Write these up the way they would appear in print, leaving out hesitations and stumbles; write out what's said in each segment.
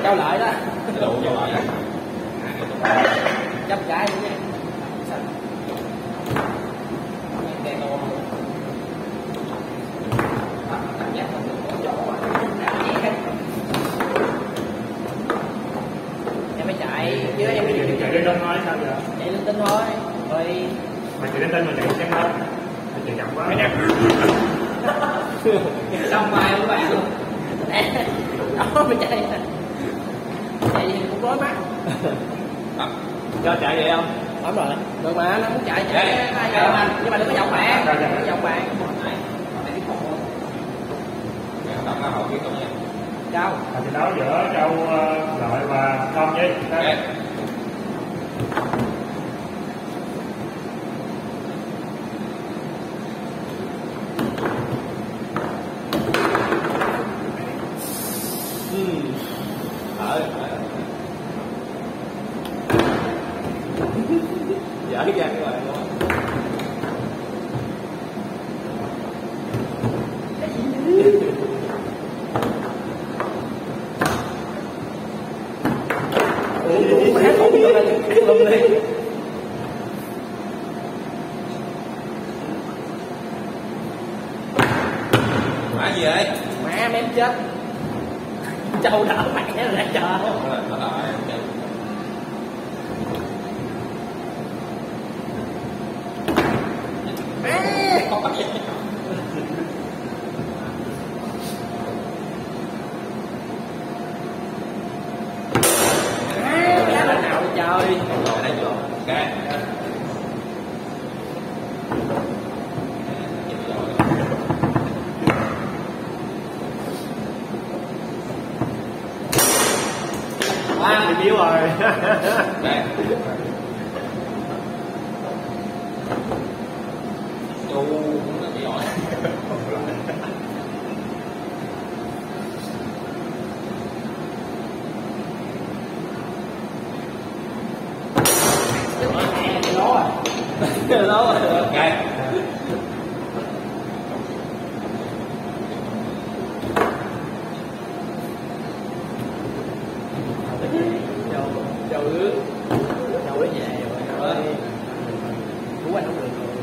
Châu Lợi đó. Đủ Châu Lợi đó. Chấp cái nữa nha. Đèn đồ. Cảm giác mình có chỗ mà. Em phải chạy chứ em phải chạy lên thôi sao giờ? chạy linh tinh thôi. Rồi Mà chạy lên tên mình chạy xem lên. Mình chạy chậm quá. xong mai các bạn luôn. Đó mới chạy. Chạy gì cũng rối mắt. Cho chạy vậy không? Đúng rồi. Được mà, nó muốn chạy nhưng mà đừng có vòng bạn. Đừng có vòng bạn. Đọc nó hậu biết không nha. Châu. Trận đấu giữa Châu Lợi và Công Nhi. Dở cái răng rồi luôn. Má không được lùm đi. Má gì vậy? Má mém chết. Châu đỡ mẹ rồi trời. Nó đợi. Cái nào trời. Rồi đây vô. Cái. Bị biếu rồi. Cái. Châu cũng là bị ỏi. Lố rồi. Okay. Châu ướt. Châu ướt về rồi. Cú anh không được rồi.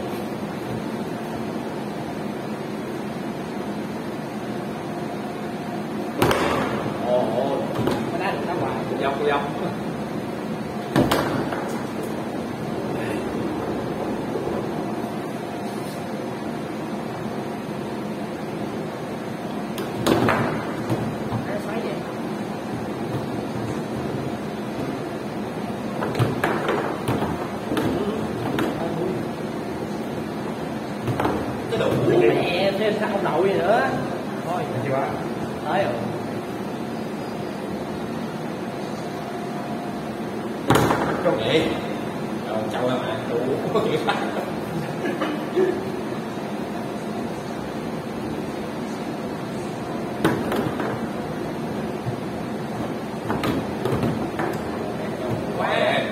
Ồ, nó đá được đá hoài. Dọc. Cái đủ. Mẹ thêm sao ông nội gì nữa. Thôi, Chưa quá. tới rồi. Châu vậy. Rồi Châu là mà đủ. Quá.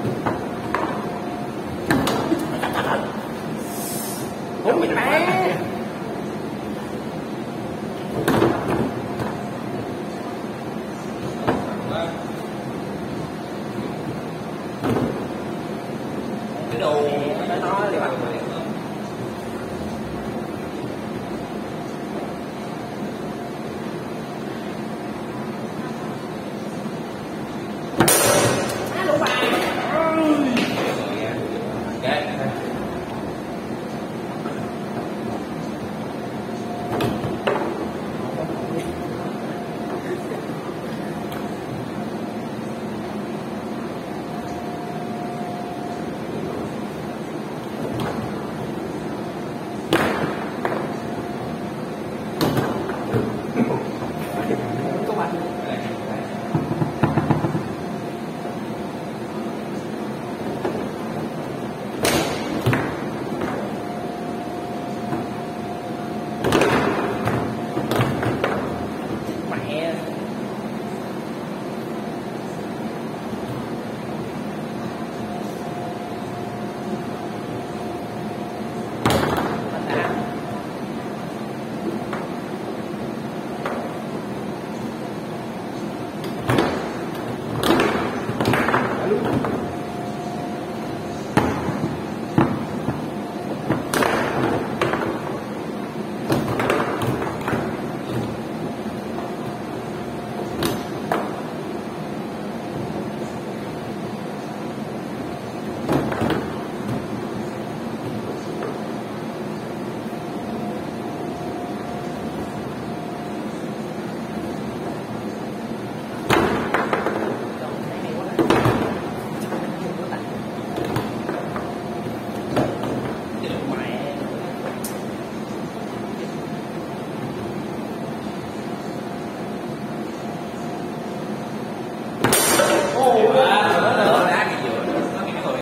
Ủa mày má.